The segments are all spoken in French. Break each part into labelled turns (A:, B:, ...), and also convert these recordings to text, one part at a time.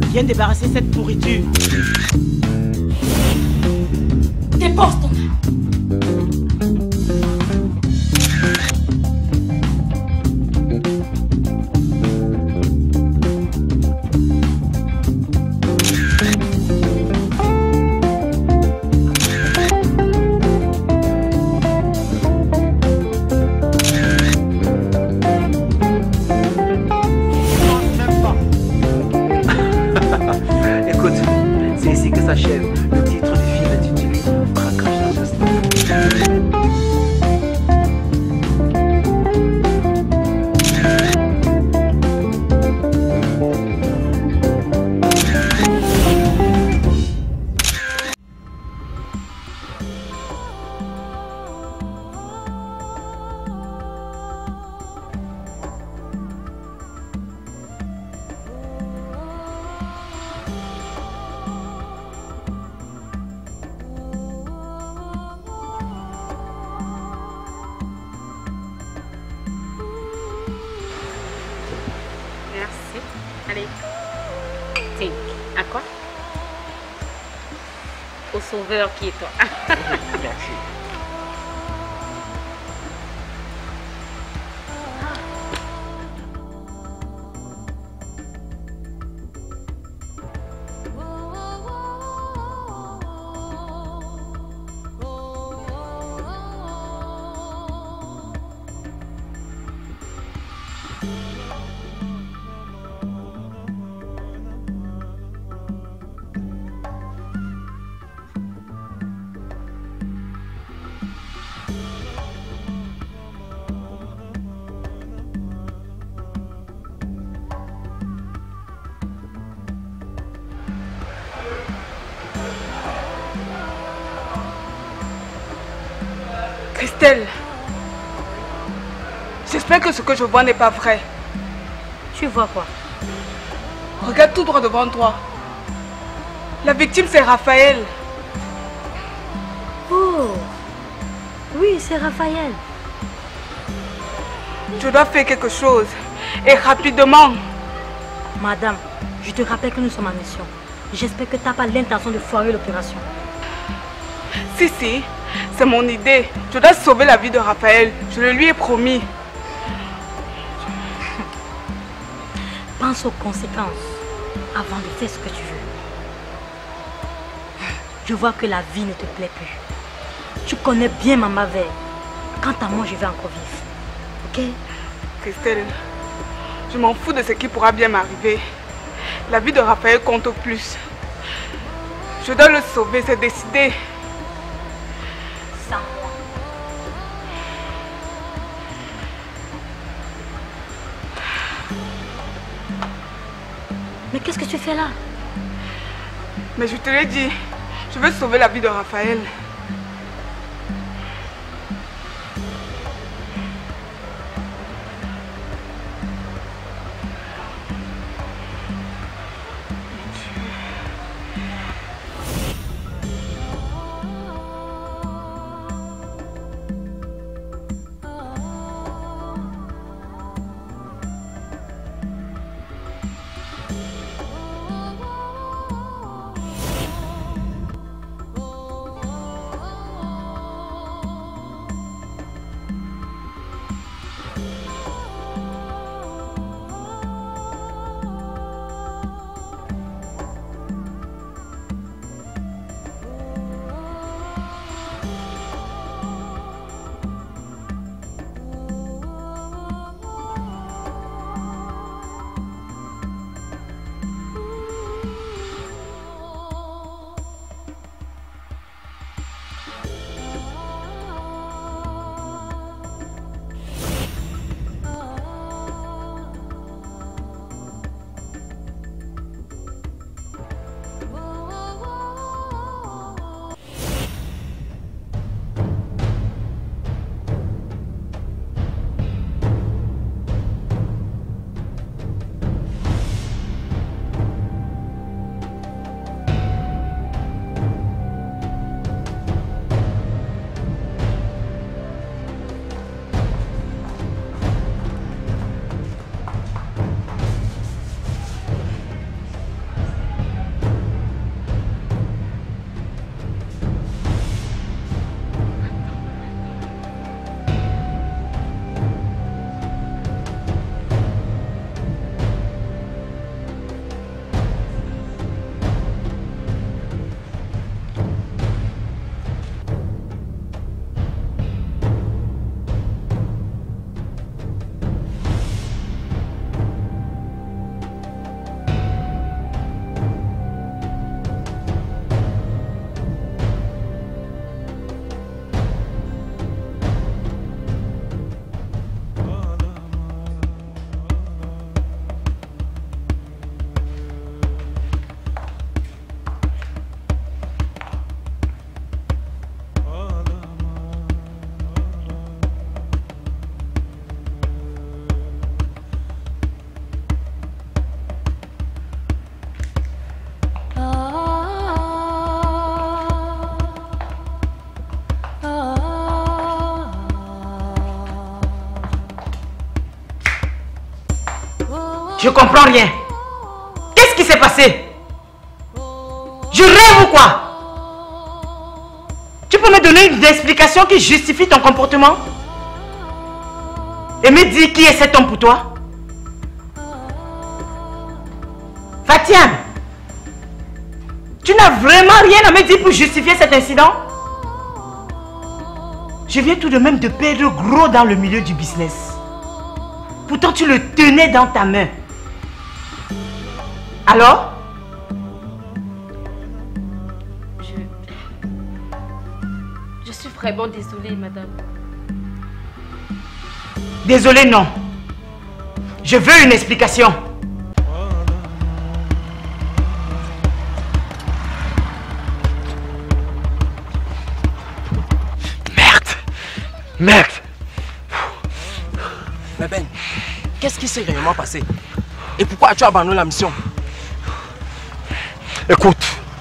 A: Viens débarrasser cette pourriture.
B: Dépose ton arme.
C: Écoute, c'est ici que s'achève le titre du film intitulé Braquage dans un stade.
D: Merci. Allez. Think. À quoi? Au sauveur qui est toi.
C: Merci.
E: Christelle, j'espère que ce que je vois n'est pas vrai.
D: Tu vois quoi?
E: Regarde tout droit devant toi. La victime, c'est Raphaël.
D: Oh, oui, c'est Raphaël.
E: Je dois faire quelque chose. Et rapidement.
D: Madame, je te rappelle que nous sommes en mission. J'espère que tu n'as pas l'intention de foirer l'opération.
E: Si, c'est mon idée. Je dois sauver la vie de Raphaël. Je le lui ai promis.
D: Pense aux conséquences avant de faire ce que tu veux. Je vois que la vie ne te plaît plus. Tu connais bien Maman Vert. Quant à moi, je vais encore vivre. Ok?
E: Christelle, je m'en fous de ce qui pourra bien m'arriver. La vie de Raphaël compte au plus. Je dois le sauver, c'est décidé.
D: Sans moi. Mais qu'est-ce que tu fais là?
E: Mais je te l'ai dit, je veux sauver la vie de Raphaël.
A: Je comprends rien. Qu'est-ce qui s'est passé? Je rêve ou quoi? Tu peux me donner une explication qui justifie ton comportement? Et me dire qui est cet homme pour toi? Fatiam, tu n'as vraiment rien à me dire pour justifier cet incident? Je viens tout de même de perdre gros dans le milieu du business. Pourtant, tu le tenais dans ta main. Alors?
B: Je suis vraiment désolée, madame.
A: Désolée, non. Je veux une explication.
C: Merde!
F: Mais Ben, qu'est-ce qui s'est réellement passé? Et pourquoi as-tu abandonné la mission?
C: Écoute,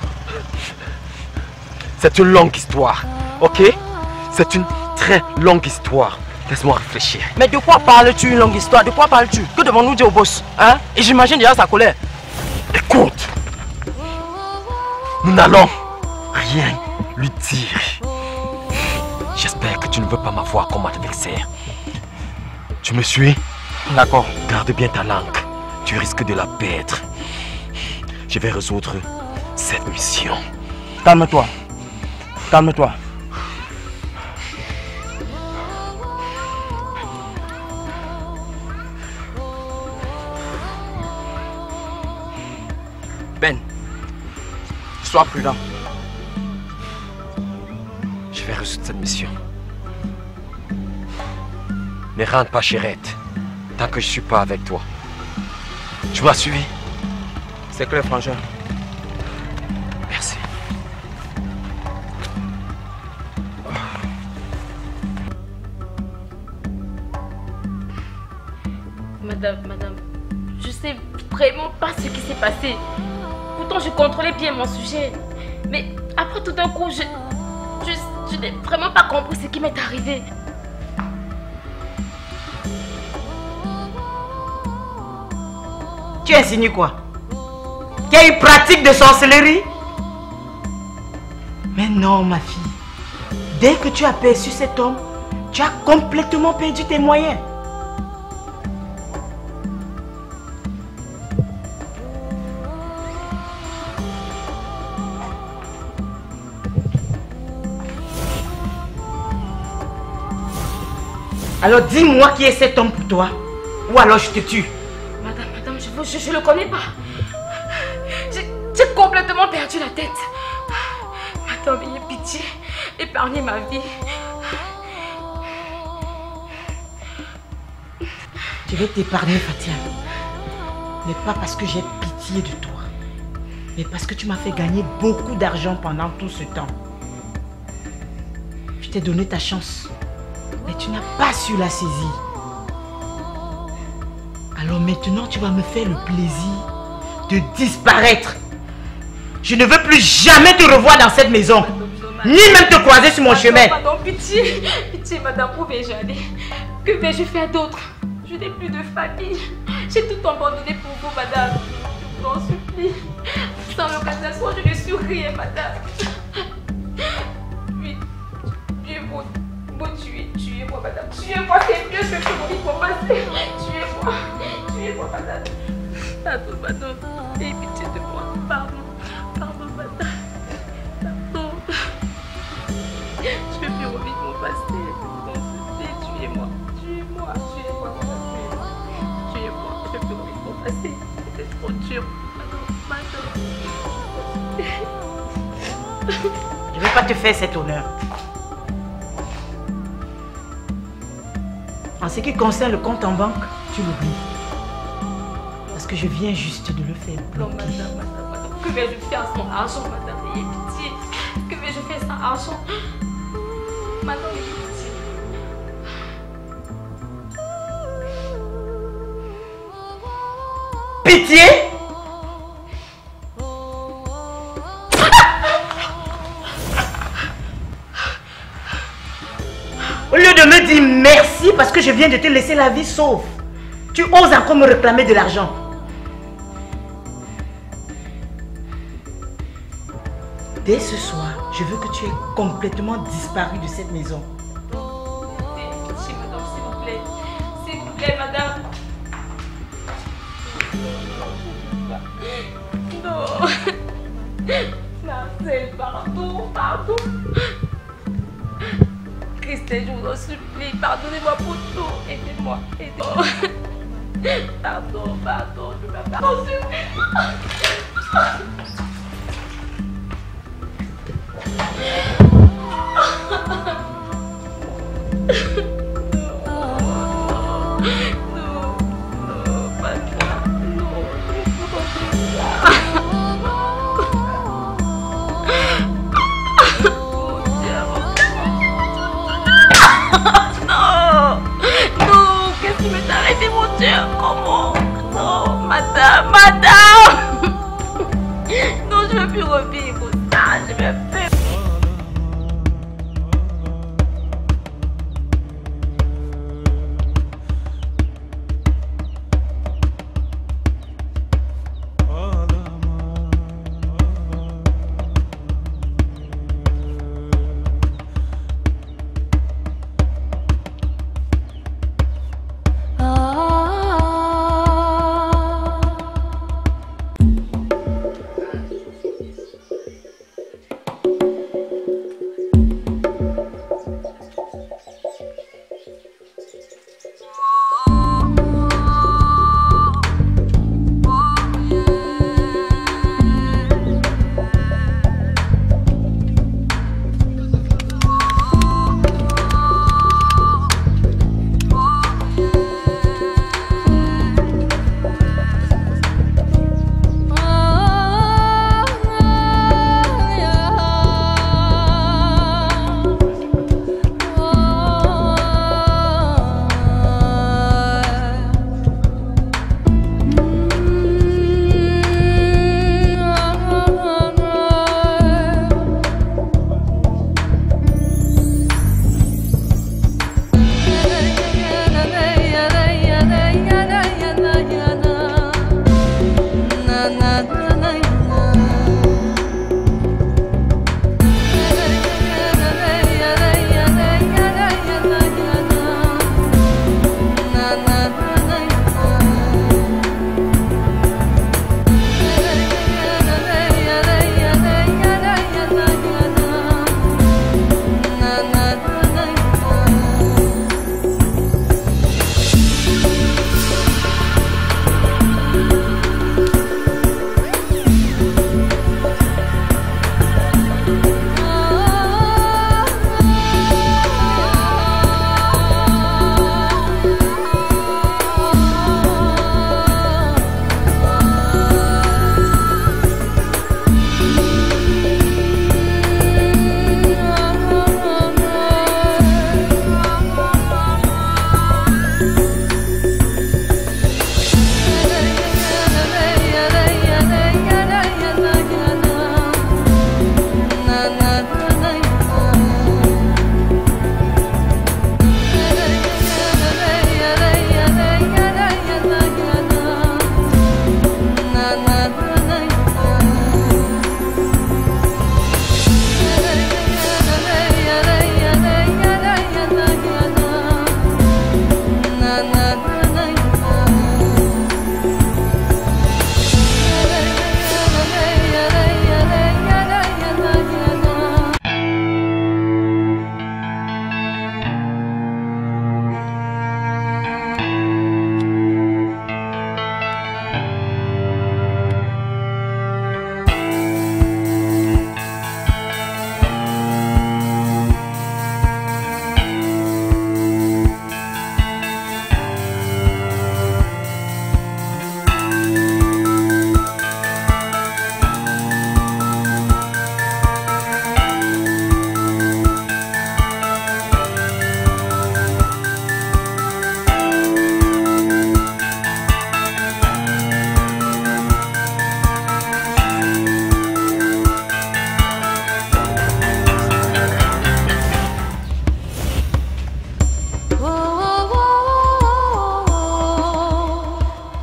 C: c'est une longue histoire, ok? C'est une très longue histoire. Laisse-moi réfléchir.
F: Mais de quoi parles-tu, une longue histoire? De quoi parles-tu? Que devons-nous dire au boss? Hein? Et j'imagine déjà sa colère.
C: Écoute, nous n'allons rien lui dire. J'espère que tu ne veux pas m'avoir comme adversaire. Tu me suis?
F: D'accord.
C: Garde bien ta langue. Tu risques de la perdre. Je vais résoudre cette mission.
F: Calme-toi. Calme-toi. Ben, sois prudent.
C: Je vais résoudre cette mission. Ne rentre pas, chérette, tant que je ne suis pas avec toi. Tu m'as suivi?
F: C'est clair, frangin.
C: Merci.
B: Madame, je sais vraiment pas ce qui s'est passé. Pourtant, je contrôlais bien mon sujet. Mais après tout d'un coup, je n'ai vraiment pas compris ce qui m'est arrivé.
A: Tu insinues quoi? Qu'il y a une pratique de sorcellerie? Mais non, ma fille. Dès que tu as aperçu cet homme, tu as complètement perdu tes moyens. Alors dis-moi qui est cet homme pour toi, ou alors je te tue.
B: Madame, je le connais pas. J'ai complètement perdu la tête. Madame, ayez pitié, épargnez ma vie.
A: Je vais t'épargner, Fatia. Mais pas parce que j'ai pitié de toi, mais parce que tu m'as fait gagner beaucoup d'argent pendant tout ce temps. Je t'ai donné ta chance, mais tu n'as pas su la saisir. Alors maintenant, tu vas me faire le plaisir de disparaître. Je ne veux plus jamais te revoir dans cette maison, ni même te croiser sur mon chemin.
B: Pardon, pitié, pitié, madame, où vais-je aller? Que vais-je faire d'autre? Je n'ai plus de famille. J'ai tout abandonné pour vous, madame. Je vous en supplie. Sans l'organisation, je ne suis rien, madame. Oui, tuez-moi, tuez-moi, madame. Tuez-moi, c'est mieux, je peux mourir pour passer. Tuez-moi, madame. Pardon, madame. Ayez pitié de moi. Pardon, madame. Pardon. Je veux plus revivre mon passé. Je vous en supplie, tuez-moi, madame. Tuez-moi. Je veux plus revivre mon passé. C'était trop dur. Madame.
A: Je ne vais pas te faire cet honneur. En ce qui concerne le compte en banque, tu l'oublies. Parce que je viens juste de le faire bloquer.
B: Non, madame. Que vais-je faire sans argent, madame? Ayez pitié. Que vais-je faire sans argent? Madame, ayez pitié.
A: Pitié? Au lieu de me dire merci parce que je viens de te laisser la vie sauve, tu oses encore me réclamer de l'argent. Dès ce soir, je veux que tu aies complètement disparu de cette maison.
B: Pitié, madame, s'il vous plaît. S'il vous plaît, madame. Non. Marcel, pardon. Christelle, je vous en supplie, pardonnez-moi pour tout. Aidez-moi. Pardon, je ne vais pas en Comment? Non, madame. Non, je ne veux plus revivre ça. Je vais faire.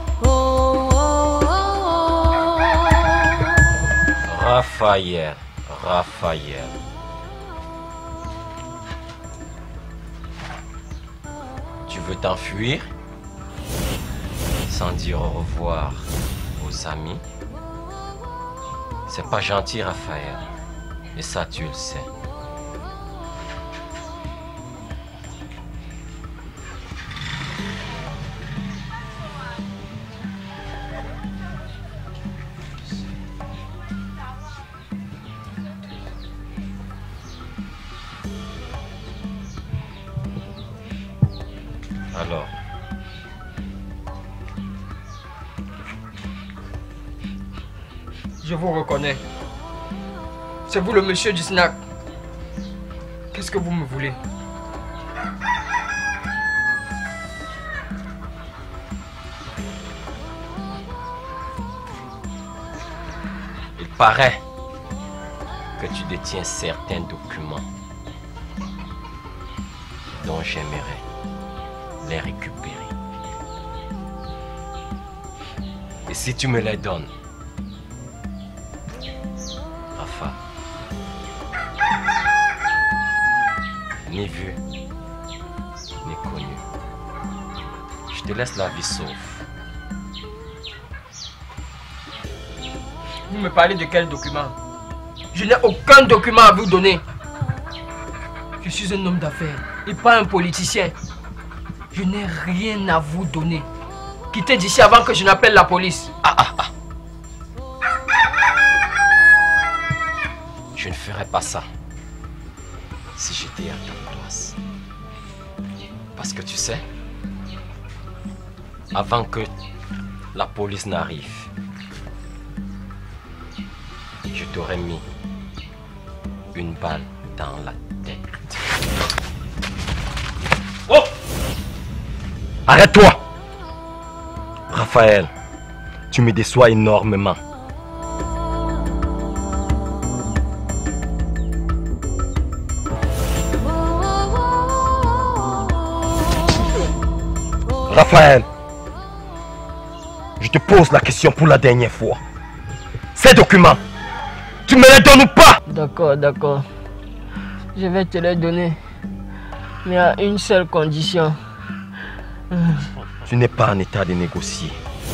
C: Raphaël, Raphaël. Tu veux t'enfuir sans dire au revoir aux amis? C'est pas gentil, Raphaël. Et ça, tu le sais. Alors,
F: je vous reconnais. C'est vous le monsieur du snack. Qu'est-ce que vous me voulez?
C: il paraît que tu détiens certains documents dont j'aimerais les récupérer. Et si tu me les donnes, Rafa, ni vu, ni connu, je te laisse la vie sauve.
F: Vous me parlez de quel document? Je n'ai aucun document à vous donner. Je suis un homme d'affaires et pas un politicien. Je n'ai rien à vous donner. Quittez d'ici avant que je n'appelle la police.
C: Je ne ferai pas ça si j'étais à ta place. Parce que tu sais, avant que la police n'arrive, je t'aurais mis une balle dans la tête. Oh! Arrête-toi! Raphaël, tu me déçois énormément. Raphaël, je te pose la question pour la dernière fois. Ces documents, tu me les donnes ou pas?
F: D'accord, d'accord. Je vais te les donner. Mais à une seule condition.
C: Tu n'es pas en état de négocier.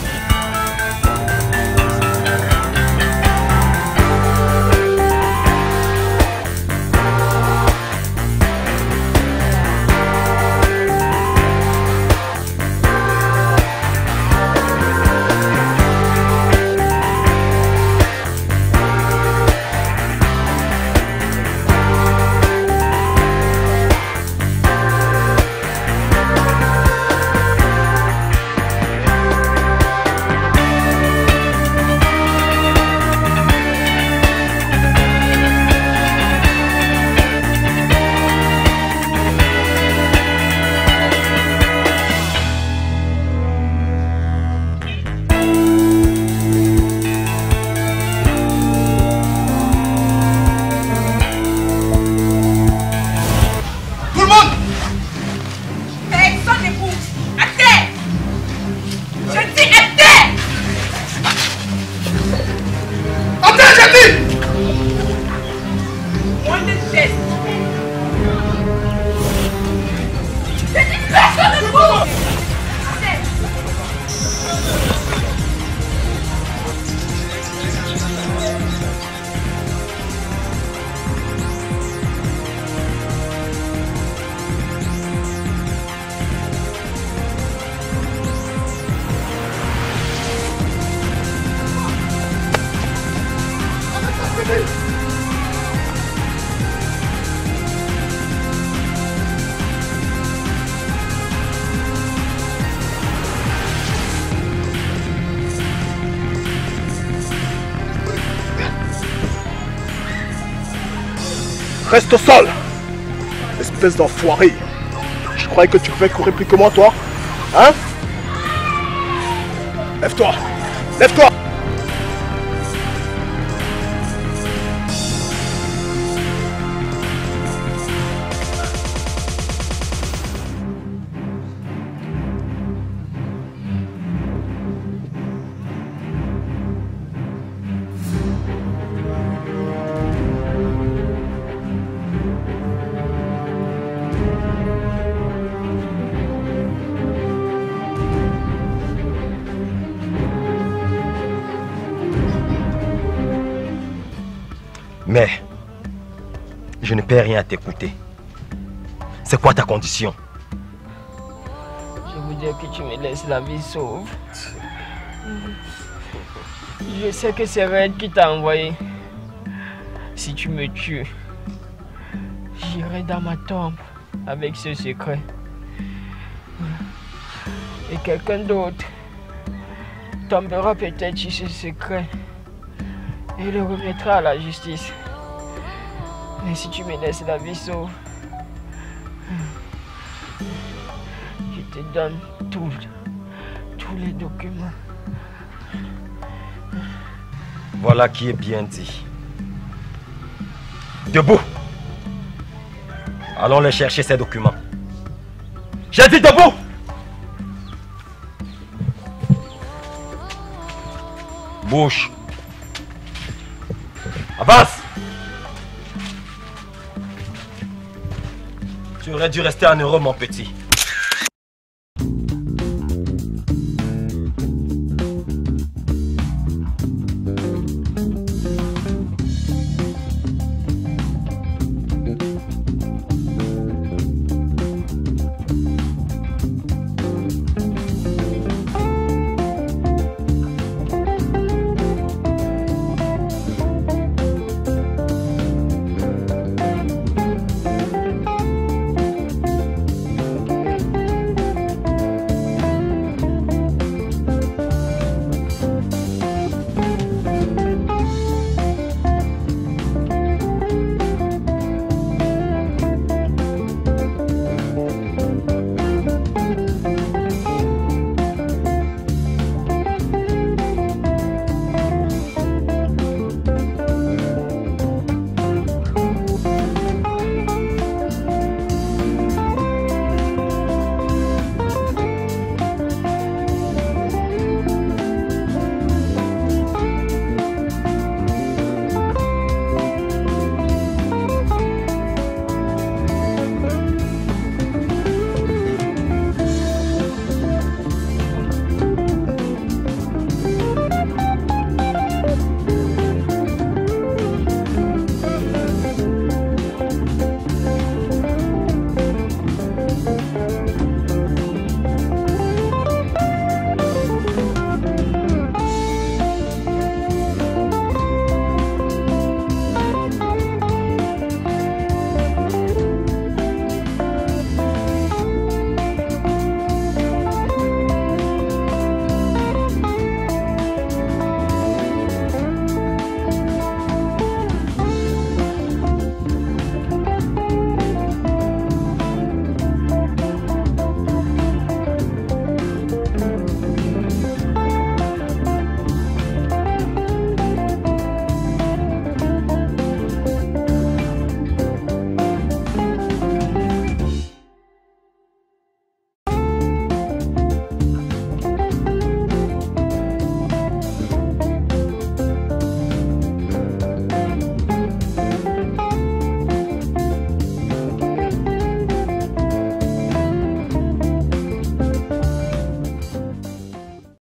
G: Reste au sol! Espèce d'enfoiré! Je croyais que tu pouvais courir plus que moi, toi? Hein? Lève-toi! Lève-toi!
C: Mais je ne peux rien à t'écouter. C'est quoi ta condition?
F: Je voudrais que tu me laisses la vie sauve. Je sais que c'est Red qui t'a envoyé. Si tu me tues, j'irai dans ma tombe avec ce secret. Et quelqu'un d'autre tombera peut-être sur ce secret et le remettra à la justice. Mais si tu me laisses la vie sauve, je te donne tous les documents.
C: Voilà qui est bien dit. Debout. Allons les chercher ces documents. J'ai dit debout. Bouge. Avance. Tu aurais dû rester en Europe, mon petit.